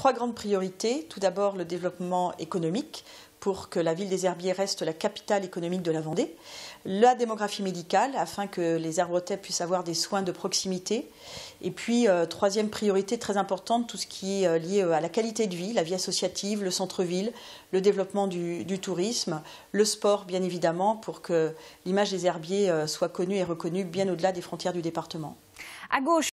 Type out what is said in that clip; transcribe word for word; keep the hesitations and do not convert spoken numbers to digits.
trois grandes priorités. Tout d'abord, le développement économique, pour que la ville des Herbiers reste la capitale économique de la Vendée. La démographie médicale, afin que les Herbretais puissent avoir des soins de proximité. Et puis, euh, troisième priorité très importante, tout ce qui est euh, lié à la qualité de vie, la vie associative, le centre-ville, le développement du, du tourisme, le sport, bien évidemment, pour que l'image des Herbiers euh, soit connue et reconnue bien au-delà des frontières du département. À gauche.